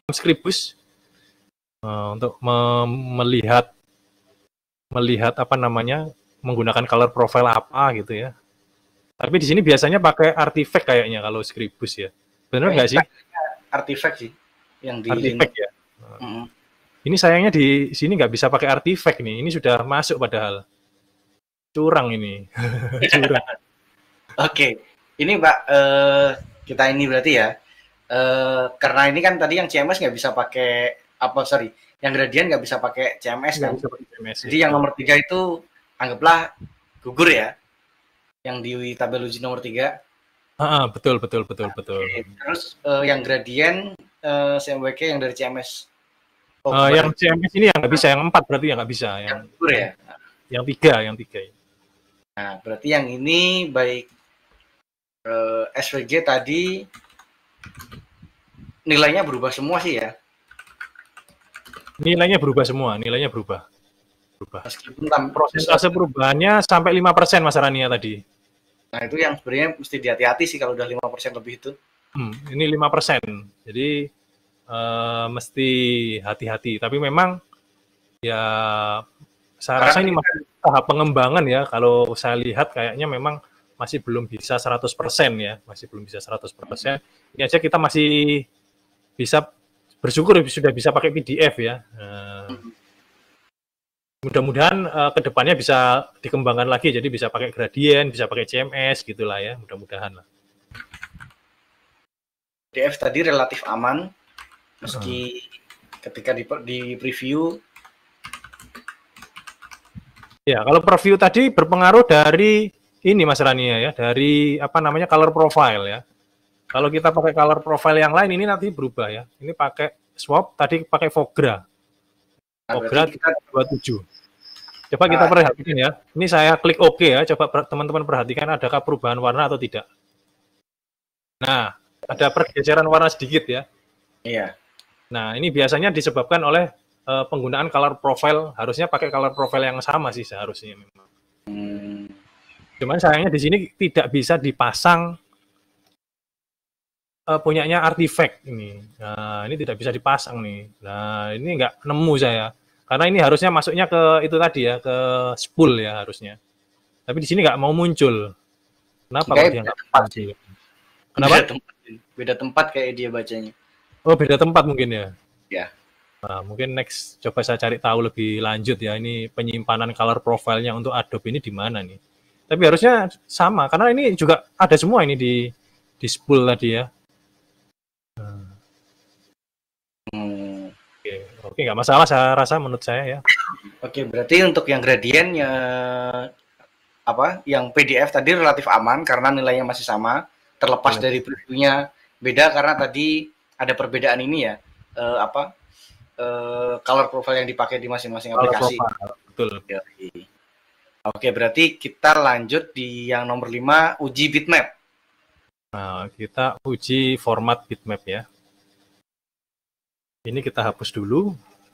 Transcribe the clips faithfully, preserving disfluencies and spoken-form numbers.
Scribus uh, untuk me melihat melihat apa namanya menggunakan color profile apa gitu ya. Tapi di sini biasanya pakai artifact kayaknya kalau Scribus ya. Benar nggak sih? Artifact sih yang di artifact ya. Mm -hmm. Ini sayangnya di sini nggak bisa pakai artifact nih. Ini sudah masuk padahal. Curang ini. Curang. Oke, okay. Ini Pak uh, kita ini berarti ya. Uh, karena ini kan tadi yang C M S nggak bisa pakai apa sorry, yang gradient nggak bisa pakai C M S kan. Bisa pakai C M S, Jadi ya. yang nomor tiga itu anggaplah gugur ya. Yang di tabel uji nomor tiga. Ah, betul betul betul betul. Okay. Terus uh, yang gradient uh, C M W K yang dari C M S. Oh, uh, yang C M S ini yang nggak bisa, yang empat berarti yang nggak bisa. Yang, yang gugur ya. Yang tiga, yang tiga. Nah, berarti yang ini baik uh, S V G tadi nilainya berubah semua sih ya. Nilainya berubah semua, nilainya berubah. Berubah. Meskipun prosentase perubahannya sampai lima persen Mas Rania tadi. Nah, itu yang sebenarnya mesti dihati-hati sih kalau udah lima persen lebih itu. Hmm, ini lima persen. Jadi uh, mesti hati-hati. Tapi memang ya saya Karena rasa ini masih tahap pengembangan ya. Kalau saya lihat kayaknya memang masih belum bisa seratus persen ya. Masih belum bisa seratus persen. Ini aja kita masih bisa bersyukur sudah bisa pakai P D F ya. Uh, mudah-mudahan uh, kedepannya bisa dikembangkan lagi, jadi bisa pakai gradient, bisa pakai C M S gitulah ya, mudah-mudahan lah. P D F tadi relatif aman, meski hmm. ketika di, di preview. Ya, kalau preview tadi berpengaruh dari ini Mas Rania ya, dari apa namanya color profile ya. Kalau kita pakai color profile yang lain ini nanti berubah ya. Ini pakai swap, tadi pakai Fogra. Fogra tiga dua tujuh. Coba kita perhatikan ya. Ini saya klik OK ya. Coba teman-teman perhatikan adakah perubahan warna atau tidak. Nah, ada pergeseran warna sedikit ya. Iya. Nah, ini biasanya disebabkan oleh uh, penggunaan color profile. Harusnya pakai color profile yang sama sih seharusnya memang. Hmm. Cuman sayangnya di sini tidak bisa dipasang uh, punyanya artifact ini. Nah, ini tidak bisa dipasang nih. Nah, ini nggak nemu saya. Karena ini harusnya masuknya ke itu tadi ya, ke spool ya harusnya. Tapi di sini nggak mau muncul. Kenapa kok dia nggak muncul? Kenapa? Beda tempat, beda tempat kayak dia bacanya. Oh, beda tempat mungkin ya? Ya. Nah, mungkin next coba saya cari tahu lebih lanjut ya. Ini penyimpanan color profile-nya untuk Adobe ini di mana nih? Tapi harusnya sama, karena ini juga ada semua ini di di spool tadi ya. Hmm. Oke, nggak masalah saya rasa menurut saya ya. Oke, berarti untuk yang gradientnya apa, yang P D F tadi relatif aman karena nilainya masih sama, terlepas ya. Dari previewnya beda karena tadi ada perbedaan ini ya, uh, apa uh, color profile yang dipakai di masing-masing aplikasi. Betul. Oke, berarti kita lanjut di yang nomor lima, uji bitmap. Nah, kita uji format bitmap ya. Ini kita hapus dulu.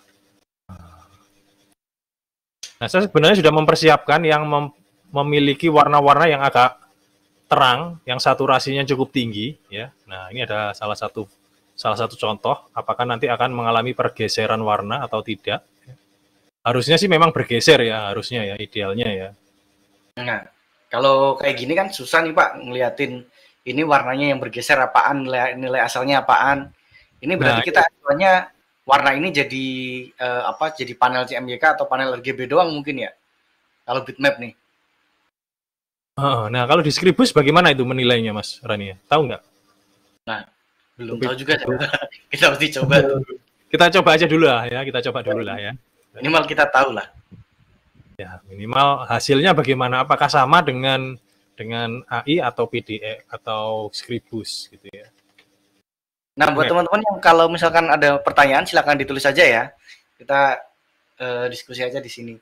Nah, saya sebenarnya sudah mempersiapkan yang mem memiliki warna-warna yang agak terang, yang saturasinya cukup tinggi, ya. Nah, ini ada salah satu salah satu contoh. Apakah nanti akan mengalami pergeseran warna atau tidak? Harusnya sih memang bergeser ya, harusnya ya, idealnya ya. Nah, kalau kayak gini kan susah nih Pak ngeliatin ini warnanya yang bergeser apaan, nilai, nilai asalnya apaan. Ini berarti nah, kita asalnya warna ini jadi uh, apa? Jadi panel C M Y K atau panel R G B doang mungkin ya? Kalau bitmap nih. Oh, nah, kalau di Scribus bagaimana itu menilainya, Mas Rania? Tahu nggak? Nah, belum tahu juga. Kita mesti coba. Kita coba aja dulu lah ya. Kita coba dulu lah ya. Minimal kita tahu lah. Ya, minimal hasilnya bagaimana? Apakah sama dengan dengan A I atau P D F atau Scribus gitu ya? Nah, buat teman-teman yang kalau misalkan ada pertanyaan silakan ditulis saja ya. Kita uh, diskusi aja di sini.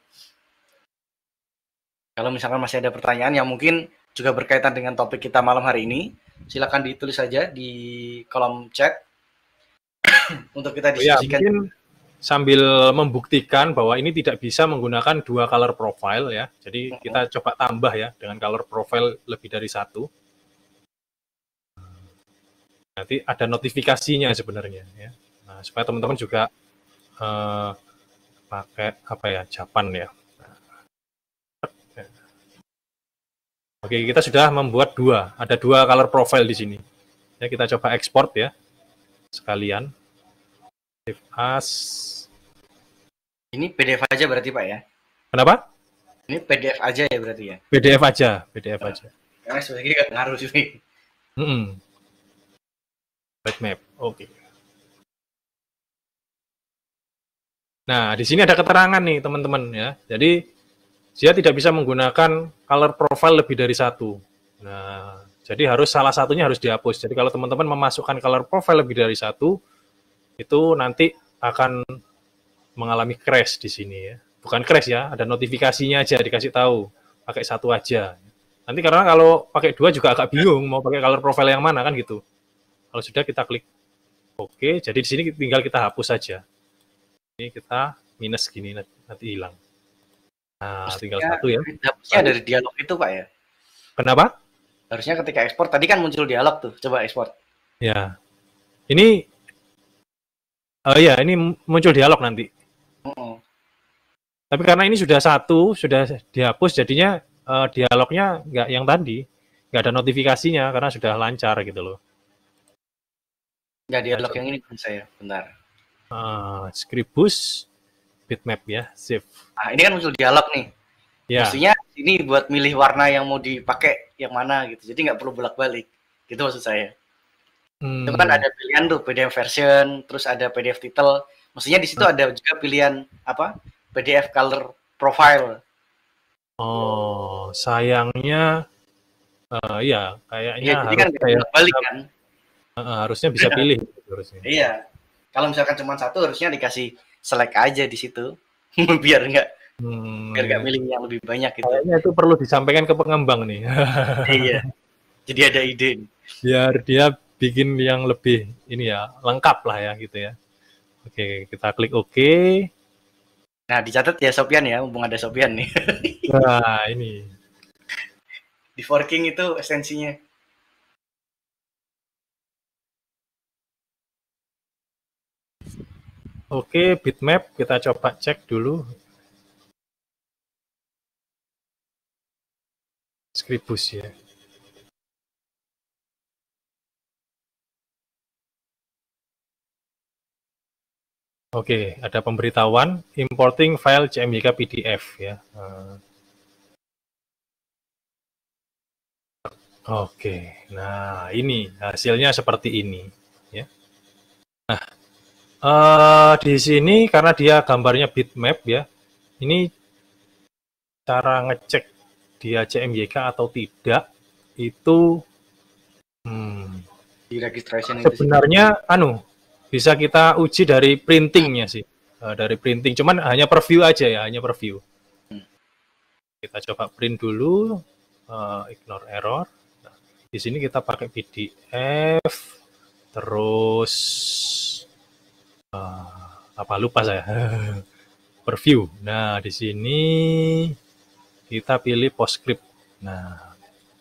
Kalau misalkan masih ada pertanyaan yang mungkin juga berkaitan dengan topik kita malam hari ini, silakan ditulis saja di kolom chat untuk kita diskusikan. Ya, mungkin sambil membuktikan bahwa ini tidak bisa menggunakan dua color profile ya. Jadi uh-huh. kita coba tambah ya dengan color profile lebih dari satu. Nanti ada notifikasinya sebenarnya ya. Nah, Nah, supaya teman-teman juga uh, pakai apa ya, Japan ya. Oke, kita sudah membuat dua, ada dua color profile di sini. Ya, kita coba ekspor ya, sekalian. Save as. Ini P D F aja berarti Pak ya? Kenapa? Ini P D F aja ya berarti ya? P D F aja, P D F aja. Karena sebenarnya nggak ngaruh sih. Mm-hmm. Bitmap, oke. Okay. Nah, di sini ada keterangan nih teman-teman ya. Jadi dia tidak bisa menggunakan color profile lebih dari satu. Nah, jadi harus salah satunya harus dihapus. Jadi kalau teman-teman memasukkan color profile lebih dari satu, itu nanti akan mengalami crash di sini ya. Bukan crash ya, ada notifikasinya aja dikasih tahu. Pakai satu aja. Nanti karena kalau pakai dua juga agak bingung mau pakai color profile yang mana kan gitu. Kalau sudah kita klik oke, jadi di sini tinggal kita hapus saja. Ini kita minus gini nanti hilang. Nah, harusnya, tinggal satu ya. Harusnya dari dialog itu Pak ya. Kenapa? Harusnya ketika ekspor tadi kan muncul dialog tuh. Coba ekspor. Ya. Ini oh ya, ini muncul dialog nanti. Oh. Tapi karena ini sudah satu, sudah dihapus, jadinya uh, dialognya nggak yang tadi, nggak ada notifikasinya karena sudah lancar gitu loh. Nggak dialog nah, yang ini pun saya, bentar. Uh, Scribus bitmap ya, save. Nah, ini kan muncul dialog nih. Ya. Maksudnya ini buat milih warna yang mau dipakai yang mana gitu. Jadi nggak perlu bolak-balik. Gitu maksud saya. Hmm. Itu kan ada pilihan tuh P D F version, terus ada P D F title. Maksudnya di situ hmm. ada juga pilihan apa? P D F color profile. Oh, sayangnya uh, ya kayaknya ya, jadi kan bolak-balik kan. Uh, harusnya bisa pilih. Harusnya. Iya. Kalau misalkan cuma satu harusnya dikasih select aja di situ biar nggak hmm, biar nggak milih yang lebih banyak gitu. Kayaknya itu perlu disampaikan ke pengembang nih. Iya. Jadi ada ide. Biar dia bikin yang lebih ini ya lengkap lah ya gitu ya. Oke, kita klik oke. Nah dicatat ya Sofian ya, mumpung ada Sofian nih. Nah ini. Di forking itu esensinya. Oke, bitmap kita coba cek dulu. Scribus ya. Oke, ada pemberitahuan importing file C M Y K P D F ya. Oke, nah ini hasilnya seperti ini ya. Nah, Uh, di sini karena dia gambarnya bitmap ya, ini cara ngecek dia C M Y K atau tidak itu hmm, di registration sebenarnya itu anu bisa kita uji dari printingnya sih, uh, dari printing, cuman hanya preview aja ya, hanya preview. Hmm. Kita coba print dulu, uh, ignore error. Nah, di sini kita pakai P D F, terus Uh, apa lupa saya preview. Nah di sini kita pilih PostScript. Nah,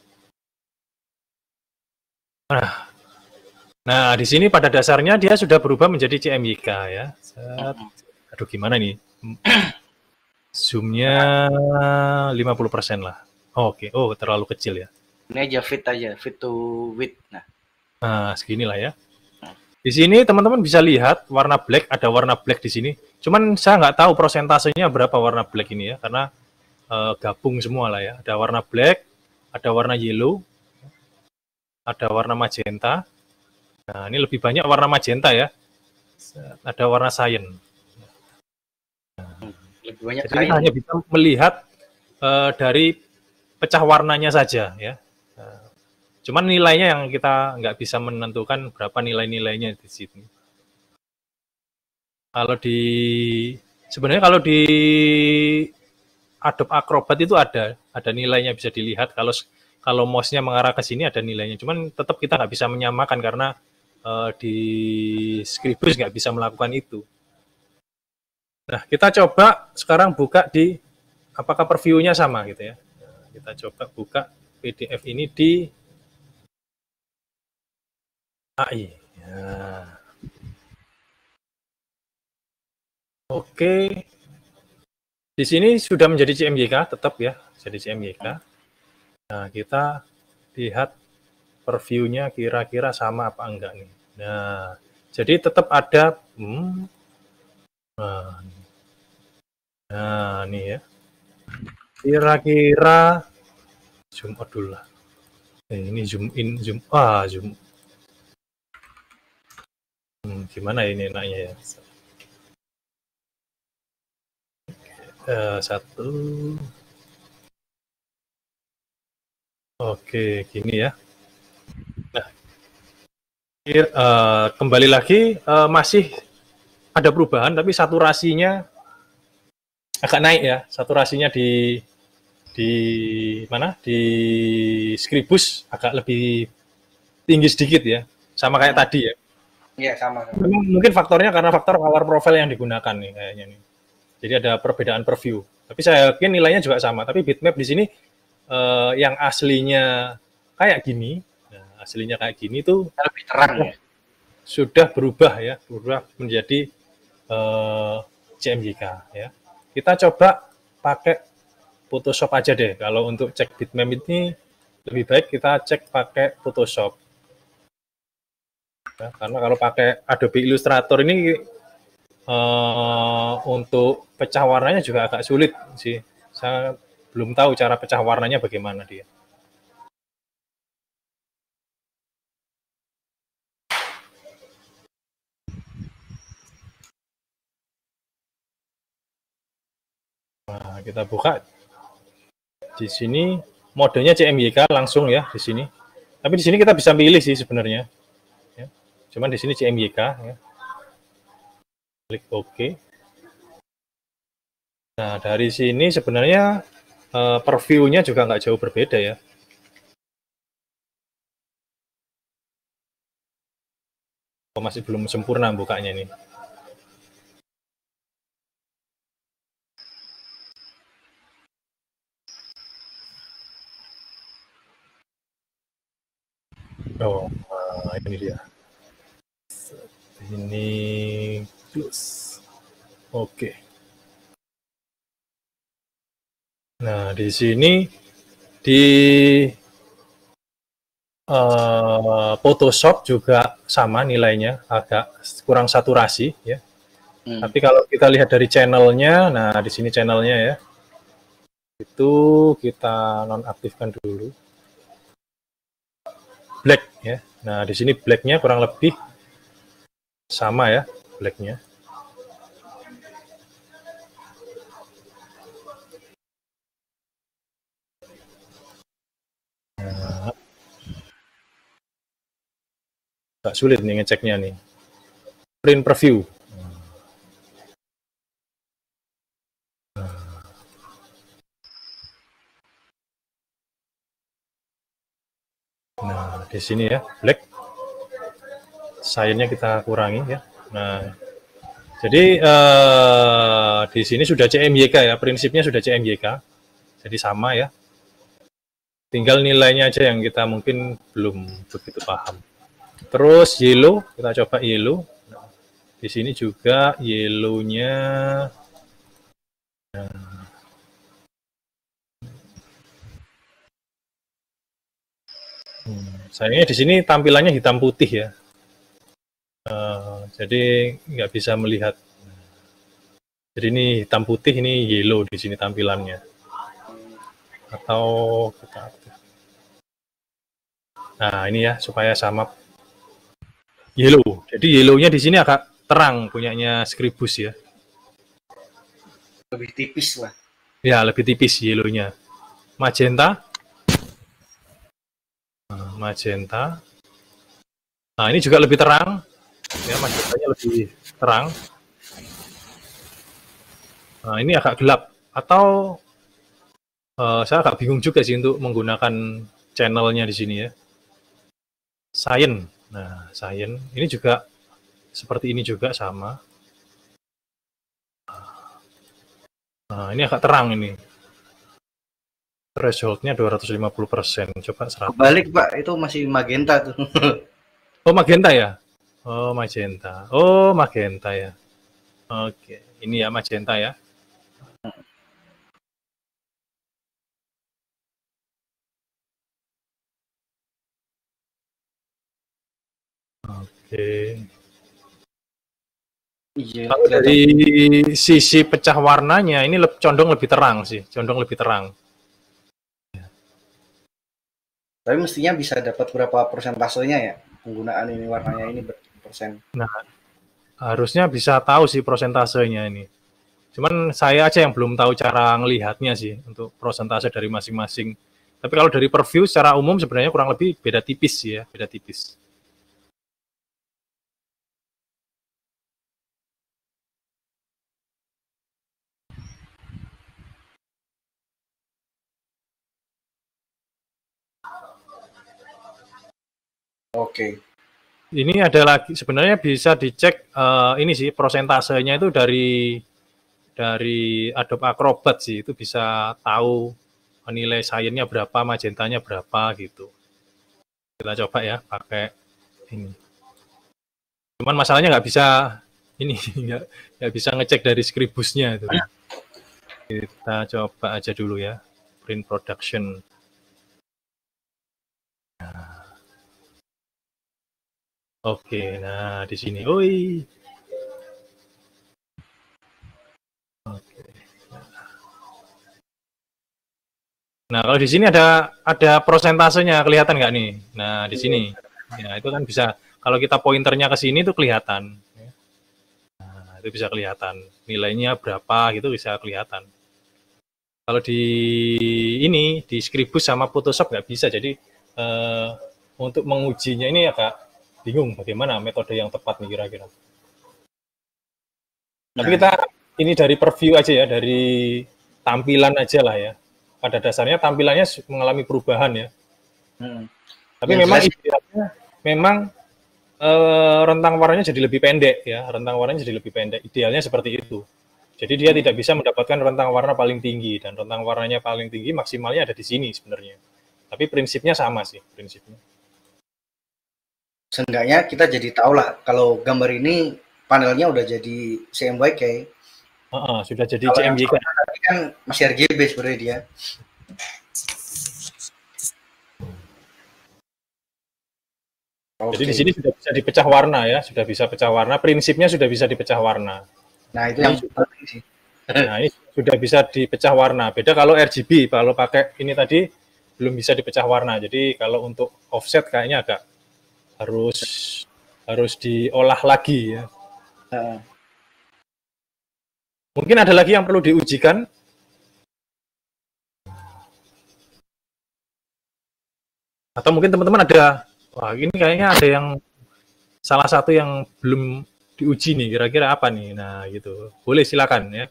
nah, nah di sini pada dasarnya dia sudah berubah menjadi C M Y K ya. Set. Aduh gimana nih? Zoomnya lima puluh persen lah. Oh, oke, okay. Oh terlalu kecil ya. Ini aja fit aja, fit to width. Nah, nah segini lah ya. Di sini teman-teman bisa lihat warna black, ada warna black di sini. Cuman saya nggak tahu prosentasenya berapa warna black ini ya, karena uh, gabung semua lah ya. Ada warna black, ada warna yellow, ada warna magenta. Nah ini lebih banyak warna magenta ya. Ada warna cyan. Nah, lebih banyak jadi kita hanya bisa melihat uh, dari pecah warnanya saja ya. Cuman nilainya yang kita nggak bisa menentukan berapa nilai-nilainya di sini. Kalau di sebenarnya kalau di Adobe Acrobat itu ada ada nilainya bisa dilihat. Kalau kalau mouse-nya mengarah ke sini ada nilainya. Cuman tetap kita nggak bisa menyamakan karena uh, di Scribus nggak bisa melakukan itu. Nah kita coba sekarang buka di apakah preview-nya sama gitu ya. Nah, kita coba buka P D F ini di A I. Ya. Oke. Di sini sudah menjadi C M Y K tetap ya, jadi C M Y K. Nah, kita lihat preview-nya kira-kira sama apa enggak nih. Nah, jadi tetap ada hmm, nah, nah nih ya. Kira-kira zoom out dulu lah. Eh, ini zoom in, zoom ah, zoom. Hmm, gimana ini enaknya ya? Uh, satu. Oke, gini ya. Nah, uh, kembali lagi uh, masih ada perubahan, tapi saturasinya agak naik ya. Saturasinya di di mana? Di Scribus agak lebih tinggi sedikit ya, sama kayak hmm. tadi ya. Iya sama. Memang mungkin faktornya karena faktor color profile yang digunakan nih kayaknya nih. Jadi ada perbedaan preview. Tapi saya yakin nilainya juga sama. Tapi bitmap di sini uh, yang aslinya kayak gini, nah, aslinya kayak gini tuh lebih terang ya. Sudah berubah ya, berubah menjadi uh, C M Y K ya. Kita coba pakai Photoshop aja deh. Kalau untuk cek bitmap ini lebih baik kita cek pakai Photoshop. Ya, karena kalau pakai Adobe Illustrator ini uh, untuk pecah warnanya juga agak sulit sih. Saya belum tahu cara pecah warnanya bagaimana dia. Nah, kita buka. Di sini modenya C M Y K langsung ya di sini. Tapi di sini kita bisa pilih sih sebenarnya. Ya. Cuman di sini C M Y K ya. Klik OK. Nah, dari sini sebenarnya uh, preview-nya juga nggak jauh berbeda ya. Oh, masih belum sempurna bukanya nih. Oh, uh, ini dia. Ini close. Oke. Okay. Nah, di sini di uh, Photoshop juga sama nilainya, agak kurang saturasi ya. Hmm. Tapi kalau kita lihat dari channelnya, nah di sini channelnya ya, itu kita nonaktifkan dulu. Black ya. Nah, di sini blacknya kurang lebih sama ya, blacknya. Nah, agak sulit nih ngeceknya nih. Print preview. Nah, di sini ya, black. Size-nya kita kurangi ya. Nah, jadi eh, di sini sudah C M Y K ya, prinsipnya sudah C M Y K. Jadi sama ya. Tinggal nilainya aja yang kita mungkin belum begitu paham. Terus yellow, kita coba yellow. Nah, di sini juga yellow-nya. Nah, Hmm, sayangnya di sini tampilannya hitam putih ya, uh, jadi nggak bisa melihat. Jadi ini hitam putih, ini yellow di sini tampilannya. Atau kita, nah ini ya supaya sama yellow. Jadi yellow-nya di sini agak terang punyanya Scribus ya. Lebih tipis lah. Ya lebih tipis yellow-nya. Magenta. Magenta. Nah, ini juga lebih terang. Ya, magentanya lebih terang. Nah, ini agak gelap. Atau uh, saya agak bingung juga sih untuk menggunakan channelnya di sini ya. Cyan. Nah, Cyan. Ini juga seperti ini juga sama. Nah, ini agak terang ini. Threshold-nya dua ratus lima puluh persen. Coba seratus. Balik, Pak. Itu masih magenta tuh. Oh, magenta ya? Oh, magenta. Oh, magenta ya. Oke, ini ya magenta ya. Oke. Iya, Kalau dari sisi pecah warnanya ini lebih, condong lebih terang sih, condong lebih terang. Tapi mestinya bisa dapat berapa persentasenya ya penggunaan ini warnanya ini persen. Nah, harusnya bisa tahu sih persentasenya ini. Cuman saya aja yang belum tahu cara ngelihatnya sih untuk persentase dari masing-masing. Tapi kalau dari preview secara umum sebenarnya kurang lebih beda tipis sih ya, beda tipis. Oke. Ini ada lagi sebenarnya bisa dicek uh, ini sih persentasenya itu dari dari Adobe Acrobat sih, itu bisa tahu nilai cyan-nya berapa, magentanya berapa gitu. Kita coba ya pakai ini. Cuman masalahnya nggak bisa ini nggak nggak bisa ngecek dari Scribus-nya itu. Kita coba aja dulu ya print production. Nah. Oke, nah di sini, oi. Oke. Nah kalau di sini ada ada prosentasenya, kelihatan nggak nih? Nah di sini, ya itu kan bisa. Kalau kita pointernya ke sini itu kelihatan. Nah itu bisa kelihatan nilainya berapa gitu bisa kelihatan. Kalau di ini di Scribus sama Photoshop nggak bisa, jadi eh, untuk mengujinya ini agak bingung bagaimana metode yang tepat nih kira-kira. Tapi kita ini dari preview aja ya, dari tampilan aja lah ya. Pada dasarnya tampilannya mengalami perubahan ya. Hmm. Tapi yang memang jelas, idealnya memang eh, rentang warnanya jadi lebih pendek ya, rentang warnanya jadi lebih pendek. Idealnya seperti itu. Jadi dia tidak bisa mendapatkan rentang warna paling tinggi, dan rentang warnanya paling tinggi maksimalnya ada di sini sebenarnya. Tapi prinsipnya sama sih, prinsipnya. Seenggaknya kita jadi tahu lah kalau gambar ini panelnya udah jadi C M Y K. Uh, uh, sudah jadi C M Y K. Tadi kan masih R G B sebenarnya dia. Okay. Jadi di sini sudah bisa dipecah warna ya, sudah bisa pecah warna. Prinsipnya sudah bisa dipecah warna. Nah itu yang penting sih. Nah ini sudah bisa dipecah warna. Beda kalau R G B, kalau pakai ini tadi belum bisa dipecah warna. Jadi kalau untuk offset kayaknya agak harus harus diolah lagi ya. Uh. Mungkin ada lagi yang perlu diujikan. Atau mungkin teman-teman ada, wah ini kayaknya ada yang salah satu yang belum diuji nih, kira-kira apa nih? Nah gitu, boleh silakan ya.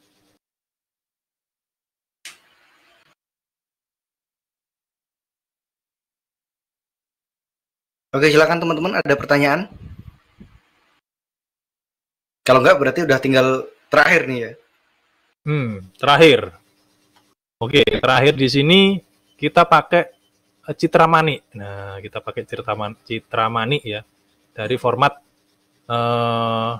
Oke, silakan teman-teman, ada pertanyaan? Kalau enggak berarti udah tinggal terakhir nih ya. Hmm, terakhir. Oke, terakhir di sini kita pakai Citramani. Nah, kita pakai Citramani ya, dari format uh,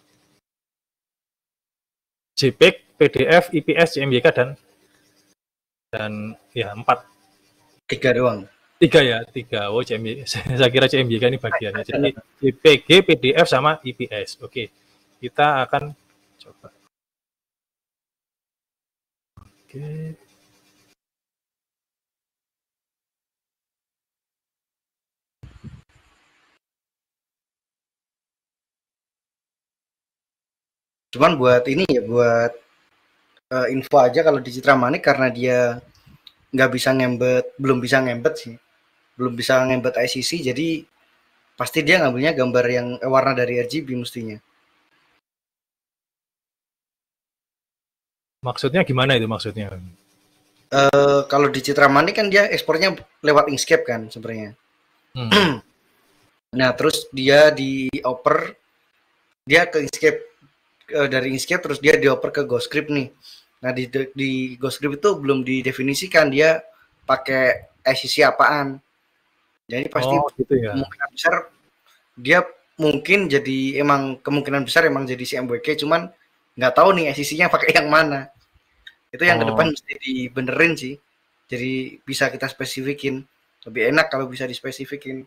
JPEG, P D F, I P S, C M Y K dan dan ya empat. Tiga doang. Tiga ya, tiga. Oh, C M Y K. Saya kira C M Y K ini bagiannya. Jadi J P G, P D F sama I P S. Oke, kita akan coba. Oke. Cuman buat ini ya, buat uh, info aja kalau di Citramani karena dia nggak bisa ngembet, belum bisa ngembet sih, belum bisa ngembet I C C, jadi pasti dia ngambilnya gambar yang eh, warna dari R G B mestinya. Maksudnya gimana itu maksudnya? Uh, kalau di Citramani kan dia ekspornya lewat Inkscape kan sebenarnya. Hmm. Nah terus dia dioper, dia ke Inkscape, uh, dari Inkscape terus dia dioper ke Ghostscript nih. Nah di di Ghostscript itu belum didefinisikan dia pakai I C C apaan. Jadi pasti oh, gitu ya. kemungkinan besar dia mungkin jadi emang kemungkinan besar emang jadi si M W K, cuman nggak tahu nih S E C-nya pakai yang mana. Itu yang oh. ke depan mesti dibenerin sih. Jadi bisa kita spesifikin. Lebih enak kalau bisa dispesifikin.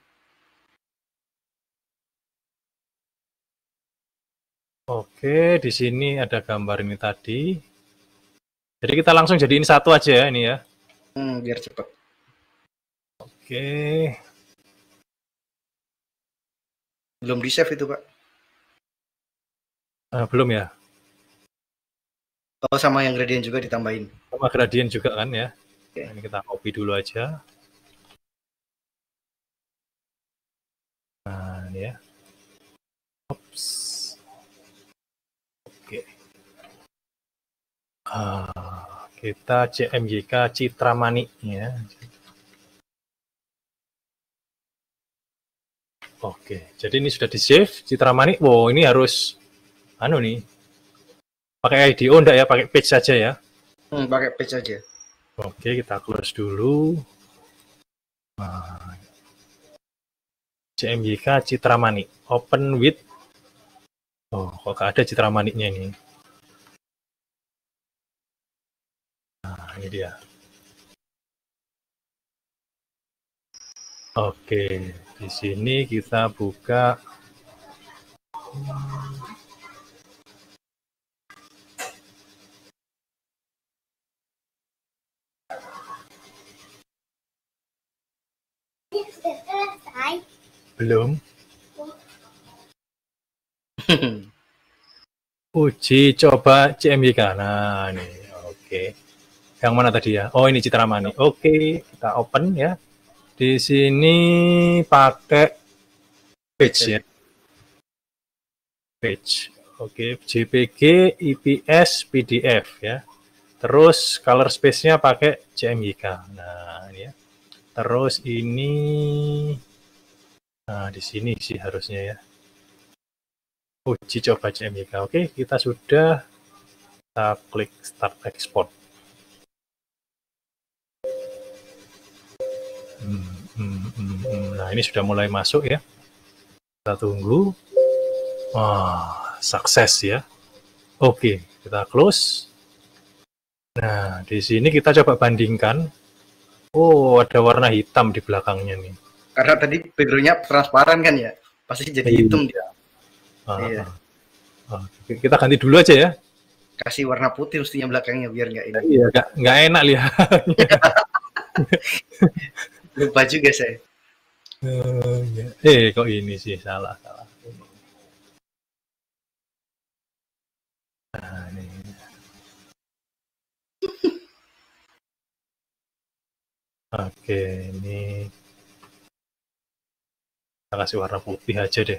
Oke, di sini ada gambar ini tadi. Jadi kita langsung jadiin satu aja ya ini ya. Hmm, biar cepat. Oke. Belum di-save itu, Pak. Uh, belum ya? Oh, sama yang gradient juga ditambahin. Sama gradient juga kan ya. Okay. Nah, ini kita copy dulu aja. Nah, ini ya. Oops. Oke. Uh, kita C M Y K Citramani ya. Oke, jadi ini sudah di-save Citramani. Wow, ini harus anu nih. Pakai I D O enggak ya? Pakai page saja ya? Hmm, pakai page saja. Oke, kita close dulu. Nah, C M Y K Citramani. Open with. Oh, kok gak ada Citramani-nya ini. Nah, ini dia. Oke, di sini kita buka. Belum. Uji coba C M Y K. Nah, ini. Oke. Yang mana tadi ya? Oh, ini Citramani. Oke, kita open ya. Di sini pakai page ya. Page. Oke, J P G, I P S, P D F ya. Terus color space-nya pakai C M Y K. Nah, ini ya. Terus ini nah di sini sih harusnya ya. Uji coba C M Y K. Oke, kita sudah kita klik start export. Hmm, hmm, hmm, hmm. Nah, ini sudah mulai masuk ya. Kita tunggu. Wah, sukses ya. Oke, kita close. Nah, di sini kita coba bandingkan. Oh, ada warna hitam di belakangnya nih. Karena tadi background-nya transparan kan ya? Pasti jadi hitam dia. Ah, iya. Ah, kita ganti dulu aja ya. Kasih warna putih mestinya belakangnya biar nggak ini. Iya, nggak nggak enak lihat. Lupa juga saya. Uh, ya. Eh, kok ini sih salah salah. Nah, ini. Oke, ini kita kasih warna putih aja deh.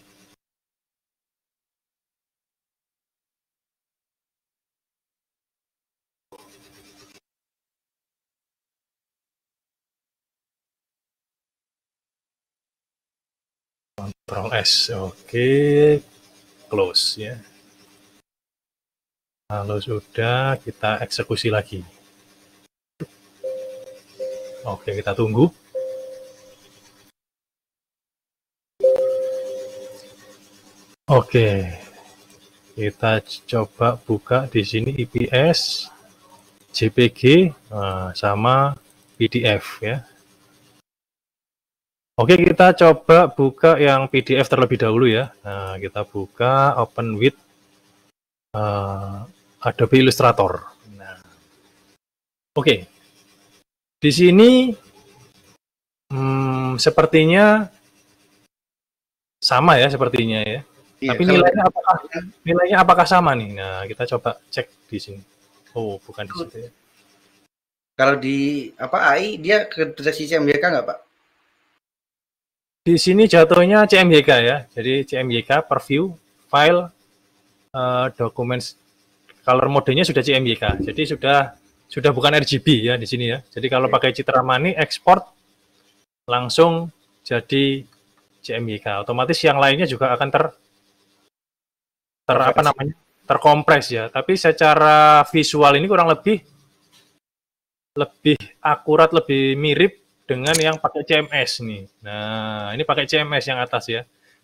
Ctrl S, oke, close ya. Kalau sudah, kita eksekusi lagi. Oke, kita tunggu. Oke, kita coba buka di sini I P S, J P G, sama P D F ya. Oke, kita coba buka yang P D F terlebih dahulu ya. Nah, kita buka open with uh, Adobe Illustrator. Nah, oke, di sini hmm, sepertinya sama ya, sepertinya ya. Iya, tapi nilainya apakah nilainya apakah sama nih? Nah, kita coba cek di sini. Oh, bukan di situ ya. Kalau di apa A I dia ke C M Y K nggak, Pak? Di sini jatuhnya C M Y K ya. Jadi C M Y K per view file uh, dokumen color modenya sudah C M Y K. Jadi sudah sudah bukan R G B ya di sini ya. Jadi kalau pakai Citramani export langsung jadi C M Y K. Otomatis yang lainnya juga akan ter ter apa namanya? terkompres ya. Tapi secara visual ini kurang lebih lebih akurat, lebih mirip dengan yang pakai C M S nih. Nah, ini pakai C M S yang atas ya.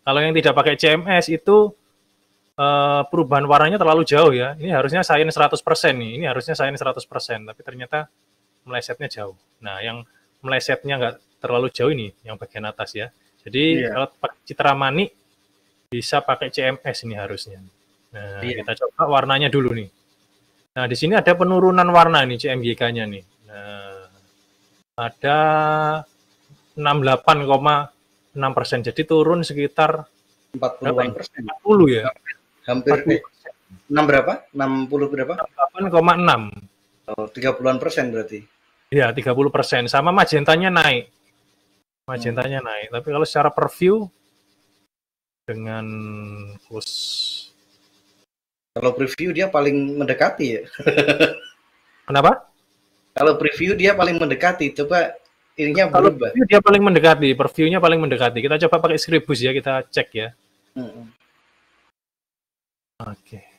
Kalau yang tidak pakai C M S itu uh, perubahan warnanya terlalu jauh ya. Ini harusnya cyan seratus persen nih. Ini harusnya cyan seratus persen, tapi ternyata melesetnya jauh. Nah, yang melesetnya nggak terlalu jauh ini, yang bagian atas ya. Jadi yeah. Kalau pakai Citra Mani bisa pakai C M S ini harusnya. Nah, yeah. Kita coba warnanya dulu nih. Nah, di sini ada penurunan warna nih C M Y K-nya nih. Nah, ada enam puluh delapan koma enam persen, jadi turun sekitar empat puluh persen. empat puluh ya. Hampir eh, enam berapa? enam puluh berapa? enam puluh delapan koma enam. Oh, tiga puluhan persen berarti. Iya, tiga puluh persen. Sama magentanya naik. Magentanya hmm. naik. Tapi kalau secara preview dengan close. Kalau preview dia paling mendekati ya. Kenapa? Kalau preview dia paling mendekati. Coba ininya kalau berubah. Preview dia paling mendekati. Previewnya paling mendekati. Kita coba pakai Scribus ya. Kita cek ya. Hmm. Oke. Okay.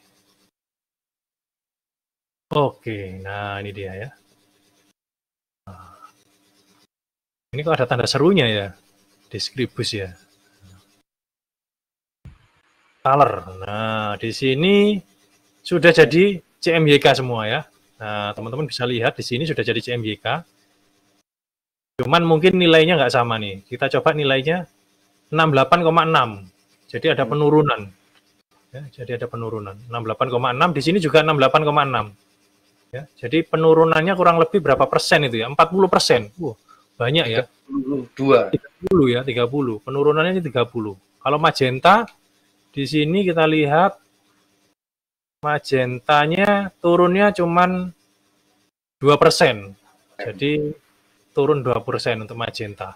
Oke. Nah, ini dia ya. Nah. Ini kok ada tanda serunya ya. Di Scribus ya. Color. Nah, di sini sudah jadi C M Y K semua ya. Nah, teman-teman bisa lihat di sini sudah jadi C M Y K. Cuman mungkin nilainya nggak sama nih. Kita coba nilainya enam puluh delapan koma enam. Jadi ada penurunan. Ya, jadi ada penurunan. enam puluh delapan koma enam, di sini juga enam puluh delapan koma enam. Ya, jadi penurunannya kurang lebih berapa persen itu ya? empat puluh persen. Wow, banyak ya. tiga puluh ya, tiga puluh. Penurunannya ini tiga puluh. Kalau magenta di sini kita lihat magentanya turunnya cuman dua persen. Jadi turun dua persen untuk magenta.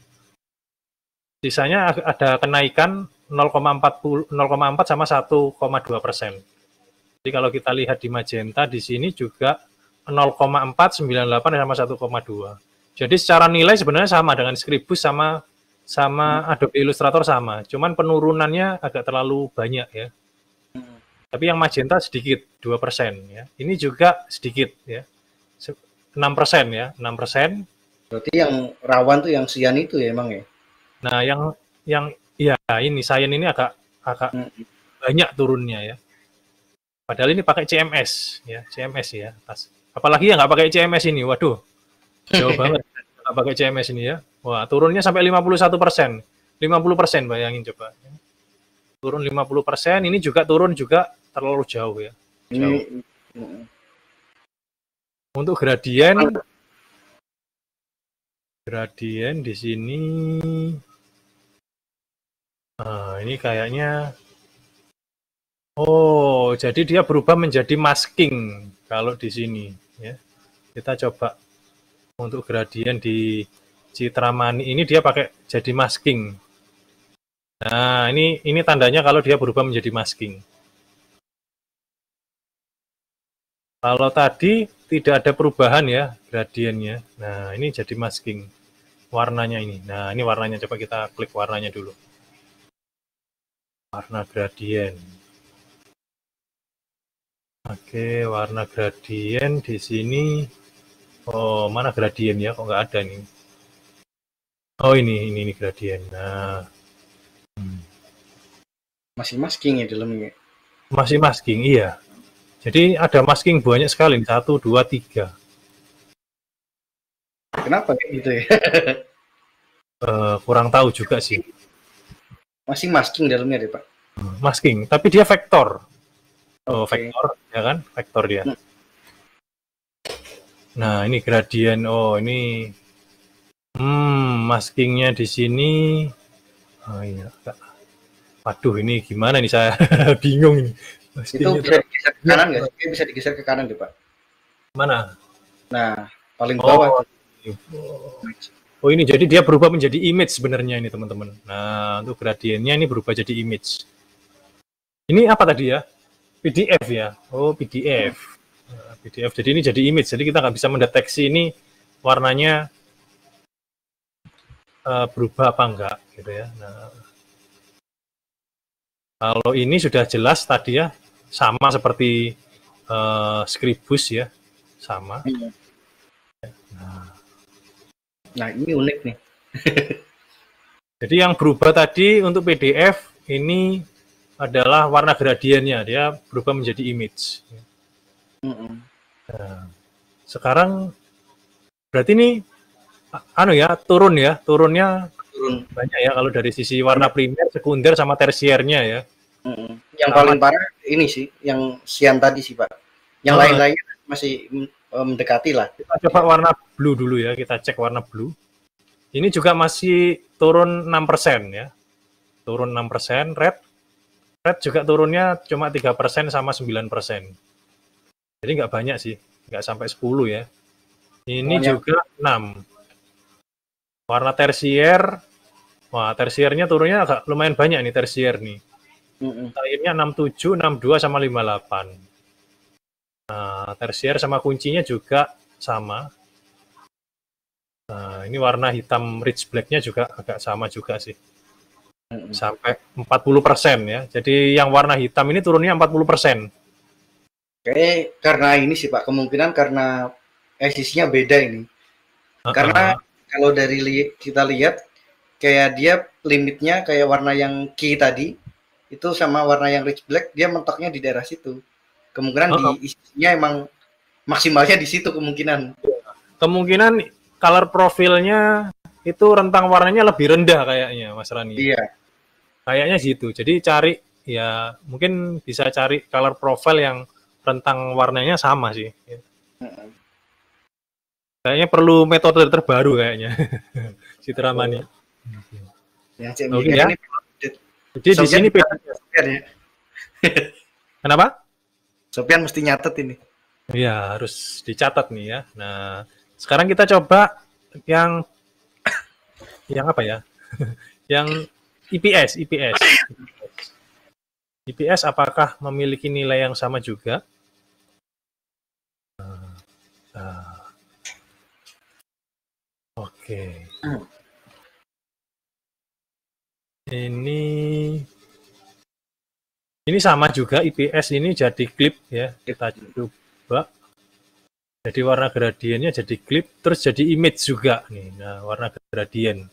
Sisanya ada kenaikan nol koma empat sama satu koma dua persen. Jadi kalau kita lihat di magenta di sini juga nol koma empat, sembilan puluh delapan sama satu koma dua. Jadi secara nilai sebenarnya sama dengan Scribus sama sama Adobe Illustrator sama. Cuman penurunannya agak terlalu banyak ya. Tapi yang magenta sedikit, dua persen ya. Ini juga sedikit ya. enam persen ya, enam persen. Berarti yang rawan tuh yang cyan itu ya emang ya? Nah, yang yang ya ini cyan ini agak agak hmm. banyak turunnya ya. Padahal ini pakai C M S ya, C M S ya. Apalagi yang nggak pakai C M S ini, waduh, jauh banget nggak pakai C M S ini ya. Wah, turunnya sampai lima puluh satu persen, lima puluh persen bayangin coba. Turun lima puluh persen, ini juga turun juga terlalu jauh ya. Jauh. Hmm. Untuk gradien, gradien di sini, nah, ini kayaknya, oh, jadi dia berubah menjadi masking kalau di sini, ya. Kita coba untuk gradien di Citra Mani ini dia pakai jadi masking. Nah, ini ini tandanya kalau dia berubah menjadi masking. Kalau tadi tidak ada perubahan ya gradiennya. Nah, ini jadi masking warnanya ini. Nah, ini warnanya, coba kita klik warnanya dulu. Warna gradien. Oke, warna gradien di sini. Oh, mana gradien ya? Kok nggak ada nih? Oh, ini ini ini gradien. Nah, hmm. masih masking ya dalamnya. Masih masking, iya. Jadi ada masking banyak sekali, satu, dua, tiga. Kenapa kayak gitu ya? uh, kurang tahu juga sih. Masih masking dalamnya deh Pak. Masking, tapi dia vektor. Oh, okay. Vektor, ya kan? Vektor dia. Hmm. Nah, ini gradien. Oh, ini, hmm, maskingnya di sini. Oh iya. Waduh, ini gimana nih, saya bingung ini. Itu bisa digeser ke kanan nggak? Ya. Bisa digeser ke kanan deh Pak. Mana? Nah, paling bawah. Oh, oh ini jadi dia berubah menjadi image sebenarnya ini teman-teman. Nah, untuk gradiennya ini berubah jadi image. Ini apa tadi ya? P D F ya? Oh, P D F. Nah, P D F. Jadi ini jadi image. Jadi kita nggak bisa mendeteksi ini warnanya uh, berubah apa enggak gitu ya. Nah, kalau ini sudah jelas tadi ya, sama seperti uh, Scribus ya, sama. Nah, nah ini unik nih. Jadi yang berubah tadi untuk P D F ini adalah warna gradiennya, dia berubah menjadi image. Mm-mm. Nah, sekarang berarti ini anu ya, turun ya, turunnya Turun. banyak ya kalau dari sisi warna primer, sekunder sama tersiernya ya. Mm-mm. Yang sama. Paling parah ini sih, yang sian tadi sih Pak. Yang oh. lain-lainnya masih mendekati lah. Kita coba warna blue dulu ya, kita cek warna blue. Ini juga masih turun enam persen ya. Turun enam persen, red. Red juga turunnya cuma tiga persen sama sembilan persen. Jadi nggak banyak sih, nggak sampai sepuluh ya. Ini banyak. Juga enam. Warna tersier, wah tersiernya turunnya agak lumayan banyak nih tersier nih. Mm-hmm. Akhirnya enam puluh tujuh, enam puluh dua sama lima puluh delapan. Nah, tersier sama kuncinya juga sama. Nah, ini warna hitam rich black-nya juga agak sama juga sih. Sampai empat puluh persen ya. Jadi yang warna hitam ini turunnya empat puluh persen. Oke, karena ini sih Pak, kemungkinan karena eksisnya beda ini. Uh-uh. Karena kalau dari li- kita lihat, kayak dia limitnya kayak warna yang key tadi, itu sama warna yang rich black, dia mentoknya di daerah situ. Kemungkinan uh-uh. di isinya emang maksimalnya di situ kemungkinan. Kemungkinan color profilnya itu rentang warnanya lebih rendah kayaknya, Mas Rani. Iya. Kayaknya gitu. Jadi cari ya mungkin bisa cari color profile yang rentang warnanya sama sih. Uh-uh. Kayaknya perlu metode terbaru kayaknya. Citra Mania. Yang Oke okay, ya. Ini, jadi di sini Sofian ya. Kenapa? Sofian mesti nyatet ini. Iya, harus dicatat nih ya. Nah, sekarang kita coba yang yang apa ya? Yang I P S, I P S. I P S apakah memiliki nilai yang sama juga? Uh, uh, Oke. Okay. Ini ini sama juga I P S ini jadi klip ya. Kita coba. Jadi warna gradiennya jadi klip, terus jadi image juga nih. Nah, warna gradien.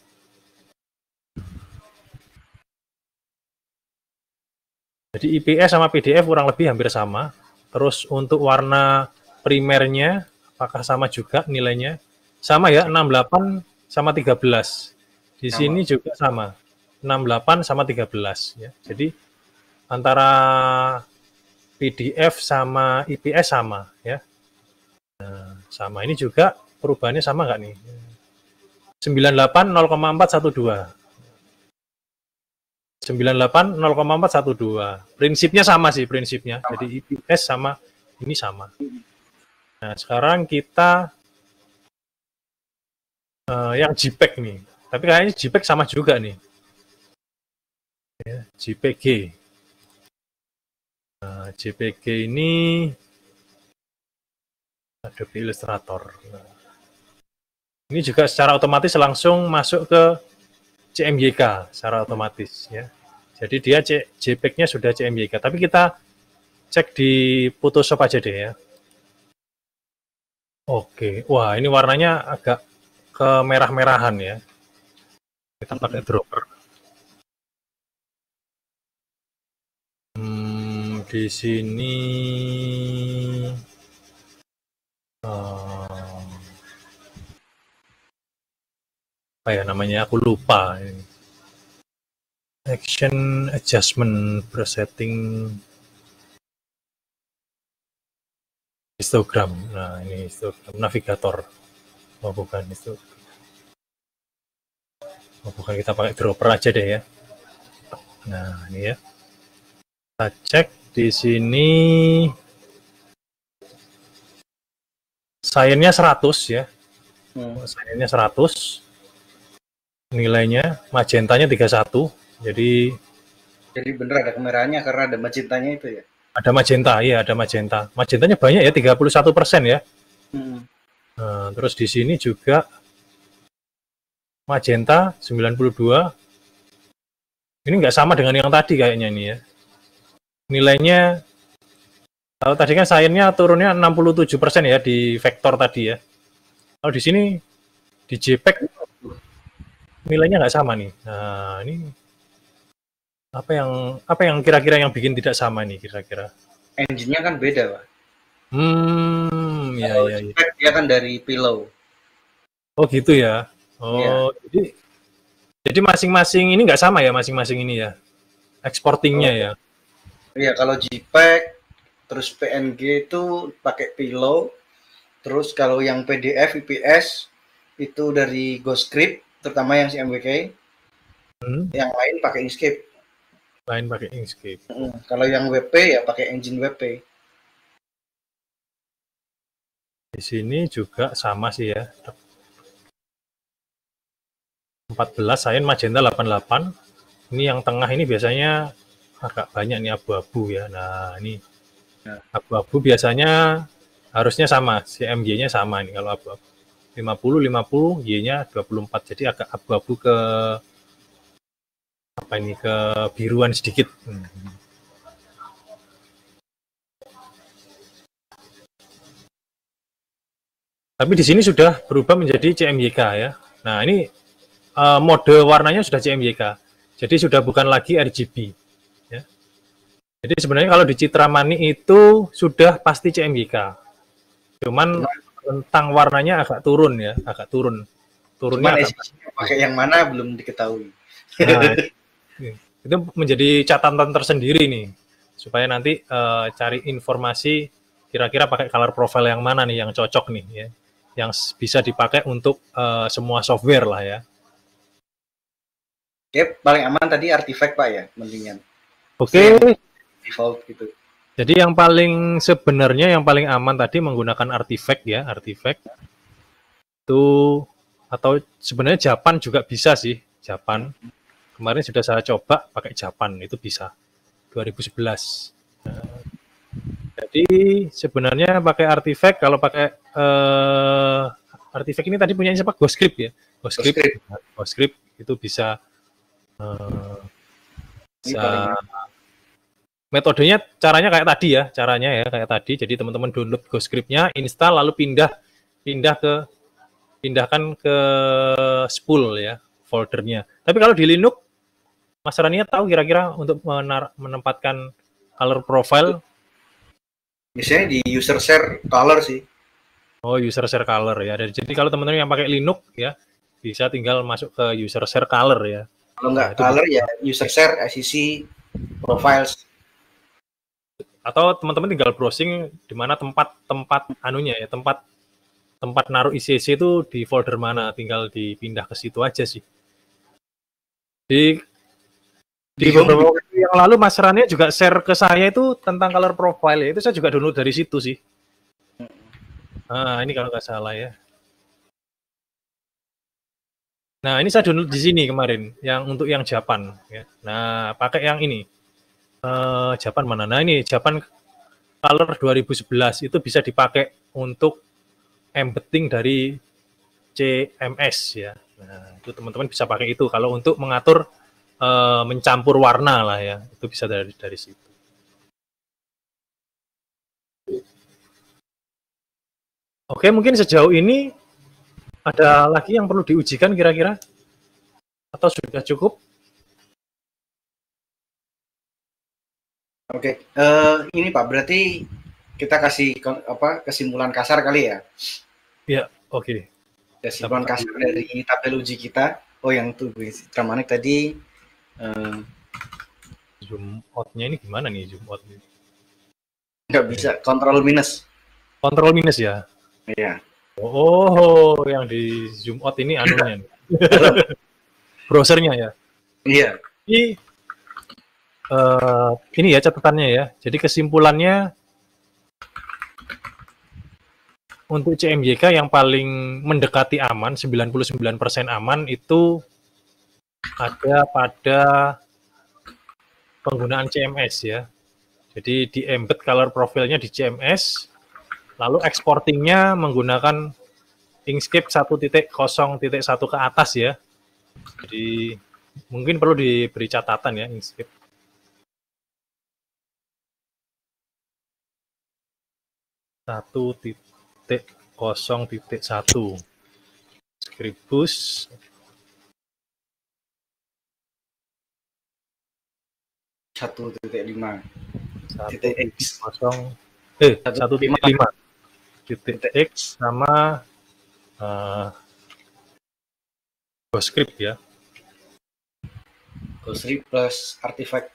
Jadi I P S sama P D F kurang lebih hampir sama. Terus untuk warna primernya apakah sama juga nilainya? Sama ya, enam puluh delapan sama tiga belas. Di sama. Sini juga sama. enam puluh delapan sama tiga belas ya. Jadi antara P D F sama I P S sama ya. Nah, sama ini juga perubahannya sama nggak nih? sembilan puluh delapan nol koma empat satu dua. sembilan puluh delapan nol koma empat satu dua. Prinsipnya sama sih prinsipnya. Sama. Jadi I P S sama ini sama. Nah, sekarang kita uh, yang JPEG nih. Tapi kayaknya JPEG sama juga nih. Ya, J P G. Nah, J P G ini Adobe Illustrator. Nah, ini juga secara otomatis langsung masuk ke C M Y K secara otomatis ya. Jadi dia JPEG-nya sudah C M Y K. Tapi kita cek di Photoshop aja deh ya. Oke, wah ini warnanya agak kemerah-merahan ya. Kita pakai dropper. Hmm, di sini uh, apa ya namanya? Aku lupa. Action adjustment presetting histogram. Nah ini histogram navigator. Oh bukan itu. Oh bukan, kita pakai dropper aja deh ya. Nah ini ya. Kita cek di sini Cyan-nya seratus ya. Hmm. Cyan-nya seratus. Nilainya magentanya tiga puluh satu. Jadi jadi bener ada kemerahannya karena ada magentanya itu ya. Ada magenta, iya ada magenta. Magentanya banyak ya, tiga puluh satu persen ya. Hmm. Nah, terus di sini juga magenta sembilan puluh dua. Ini nggak sama dengan yang tadi kayaknya ini ya. Nilainya, kalau tadi kan Cyan-nya turunnya enam puluh tujuh persen ya di vektor tadi ya. Kalau di sini, di JPEG, nilainya nggak sama nih. Nah, ini apa yang apa yang kira-kira yang bikin tidak sama nih kira-kira? Engine-nya kan beda, Pak. Hmm, ya Kalau ya ya. G-Pack dia kan dari Pillow. Oh gitu ya. Iya. Oh, jadi jadi masing-masing ini nggak sama ya, masing-masing ini ya. Exportingnya ya. Iya, kalau G-Pack terus P N G itu pakai Pillow. Terus kalau yang P D F I P S itu dari Ghostscript, terutama yang si M W K. Hmm. Yang lain pakai Inkscape. Lain pakai Inkscape. Hmm. Kalau yang W P ya pakai engine W P. Di sini juga sama sih ya. empat belas Cyan magenta delapan puluh delapan. Ini yang tengah ini biasanya agak banyak nih abu-abu ya. Nah, ini abu-abu biasanya harusnya sama, si M Y-nya sama nih kalau abu-abu. lima puluh lima puluh, Y-nya dua puluh empat. Jadi agak abu-abu ke apa ini ke biruan sedikit. Hmm. Tapi di sini sudah berubah menjadi C M Y K ya. Nah, ini uh, mode warnanya sudah C M Y K. Jadi sudah bukan lagi R G B ya. Jadi sebenarnya kalau di Citra Mani itu sudah pasti C M Y K. Cuman tentang warnanya agak turun ya, agak turun. Turunnya agak pakai yang mana belum diketahui. Nah, itu menjadi catatan tersendiri nih, supaya nanti uh, cari informasi kira-kira pakai color profile yang mana nih yang cocok nih ya, yang bisa dipakai untuk uh, semua software lah ya. Oke, paling aman tadi artifact Pak ya, mendingan. Oke. Default gitu. Jadi yang paling sebenarnya yang paling aman tadi menggunakan artifact ya, artifact itu atau sebenarnya Japan juga bisa sih, Japan. Kemarin sudah saya coba pakai Japan, itu bisa dua ribu sebelas. Nah, jadi sebenarnya pakai artifact, kalau pakai uh, artifact ini tadi punya siapa? Ghostscript ya. Ghostscript, Ghostscript itu bisa uh, bisa metodenya caranya kayak tadi ya, caranya ya kayak tadi. Jadi teman-teman download Ghostscript-nya, install lalu pindah pindah ke pindahkan ke spool ya foldernya. Tapi kalau di Linux Mas Rania tahu kira-kira untuk menar menempatkan color profile? Misalnya di user share color sih. Oh, user share color ya. Jadi kalau teman-teman yang pakai Linux ya, bisa tinggal masuk ke user share color ya. Kalau nggak nah, color ya user share S C C profiles. Atau teman-teman tinggal browsing di mana tempat-tempat anunya ya, tempat tempat naruh I C C itu di folder mana, tinggal dipindah ke situ aja sih. Di Di beberapa waktu yang lalu Mas Rania juga share ke saya itu tentang color profile ya. Itu saya juga download dari situ sih. Nah, ini kalau nggak salah ya. Nah, ini saya download di sini kemarin yang untuk yang Japan ya. Nah, pakai yang ini. Uh, Japan mana? Nah, ini Japan Color dua ribu sebelas itu bisa dipakai untuk embedding dari C M S ya. Nah, itu teman-teman bisa pakai itu kalau untuk mengatur Uh, mencampur warna lah ya, itu bisa dari dari situ. Oke, mungkin sejauh ini ada lagi yang perlu diujikan kira-kira atau sudah cukup? Oke, uh, ini Pak berarti kita kasih apa kesimpulan kasar kali ya? Iya, oke. Okay. Kesimpulan kasar dari tabel uji kita. Oh, yang tuh Citra Mani tadi. Uh, zoom out-nya ini gimana nih zoom out ini? Nggak bisa, kontrol minus. Kontrol minus ya? Iya. Oh, yang di zoom out ini anunya. Browsernya ya? Iya. Ini, uh, ini ya catatannya ya. Jadi kesimpulannya untuk C M Y K yang paling mendekati aman, sembilan puluh sembilan persen aman itu ada pada penggunaan C M S ya. Jadi di embed color profilnya di C M S, lalu exportingnya menggunakan Inkscape satu titik nol titik satu ke atas ya. Jadi mungkin perlu diberi catatan ya Inkscape. satu titik nol titik satu. Scribus satu titik lima satu titik titik X kosong eh satu titik lima titik titik X sama uh, GoScript ya. GoScript plus artifact.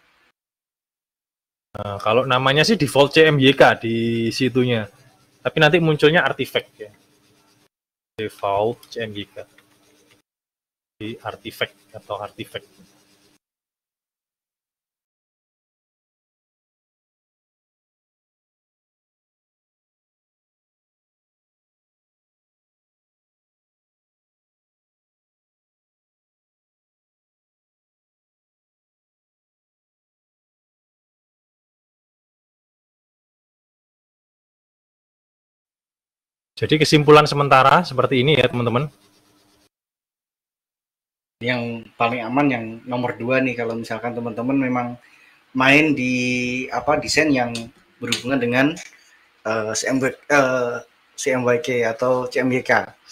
Nah, kalau namanya sih default C M Y K di situnya, tapi nanti munculnya artifact ya. Default C M Y K di artifact atau artifact. Jadi kesimpulan sementara seperti ini ya teman-teman. Yang paling aman yang nomor dua nih, kalau misalkan teman-teman memang main di apa desain yang berhubungan dengan uh, C M Y, uh, C M Y K atau C M Y K.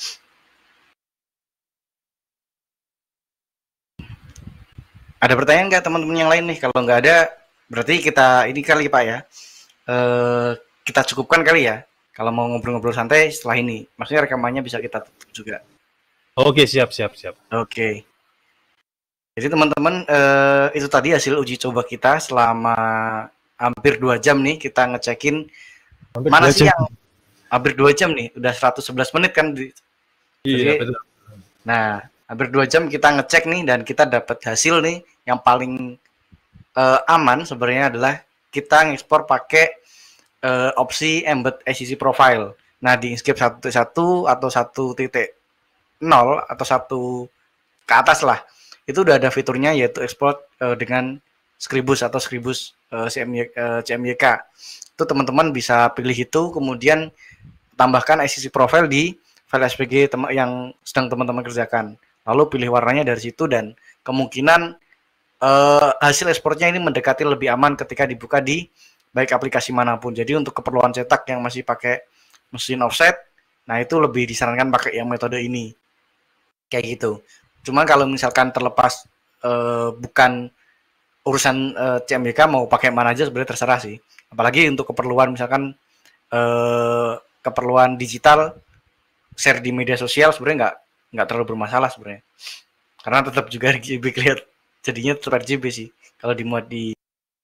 Ada pertanyaan nggak teman-teman yang lain nih? Kalau nggak ada, berarti kita ini kali Pak ya, uh, kita cukupkan kali ya. Kalau mau ngobrol-ngobrol santai setelah ini, maksudnya rekamannya bisa kita tutup juga. Oke, siap, siap, siap. Oke. Jadi teman-teman, eh, itu tadi hasil uji coba kita selama hampir dua jam nih, kita ngecekin hampir mana sih jam. Yang hampir dua jam nih, udah seratus sebelas menit kan. Iya, Jadi, betul. Nah, hampir dua jam kita ngecek nih, dan kita dapat hasil nih, yang paling eh, aman sebenarnya adalah kita ngekspor pakai eh, opsi embed A C C profile. Nah, di Inkscape satu titik satu atau satu titik nol atau satu ke atas lah, itu udah ada fiturnya yaitu export uh, dengan Scribus atau Scribus uh, C M Y, uh, C M Y K. Itu teman-teman bisa pilih itu, kemudian tambahkan A C C profile di file S V G tem- yang sedang teman-teman kerjakan. Lalu pilih warnanya dari situ, dan kemungkinan uh, hasil ekspornya ini mendekati lebih aman ketika dibuka di baik aplikasi manapun. Jadi untuk keperluan cetak yang masih pakai mesin offset, nah itu lebih disarankan pakai yang metode ini. Kayak gitu. Cuman kalau misalkan terlepas uh, bukan urusan uh, C M Y K, mau pakai mana aja sebenarnya terserah sih. Apalagi untuk keperluan misalkan uh, keperluan digital, share di media sosial sebenarnya nggak nggak terlalu bermasalah sebenarnya. Karena tetap juga R G B kelihatan, jadinya tetap R G B sih kalau dimuat di.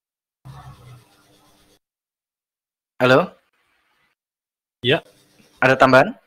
Halo? Ya. Ada tambahan?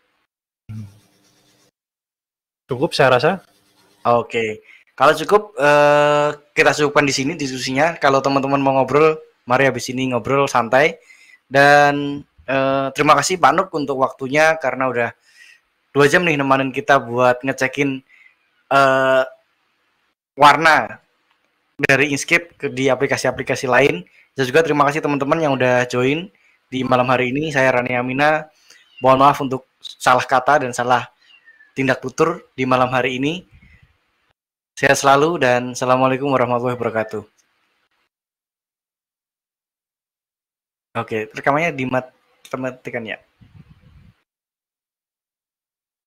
Cukup saya rasa. Oke. Kalau cukup, eh, kita cukupkan di sini diskusinya. Kalau teman-teman mau ngobrol, mari habis ini ngobrol santai. Dan eh, terima kasih Pak Nuk untuk waktunya, karena udah dua jam nih nemanin kita buat ngecekin eh, warna dari Inkscape ke di aplikasi-aplikasi lain. Dan juga terima kasih teman-teman yang udah join di malam hari ini. Saya Rani Amina. Mohon maaf untuk salah kata dan salah tindak tutur di malam hari ini. Sehat selalu dan assalamualaikum warahmatullahi wabarakatuh. Oke, rekamannya dimatikan ya.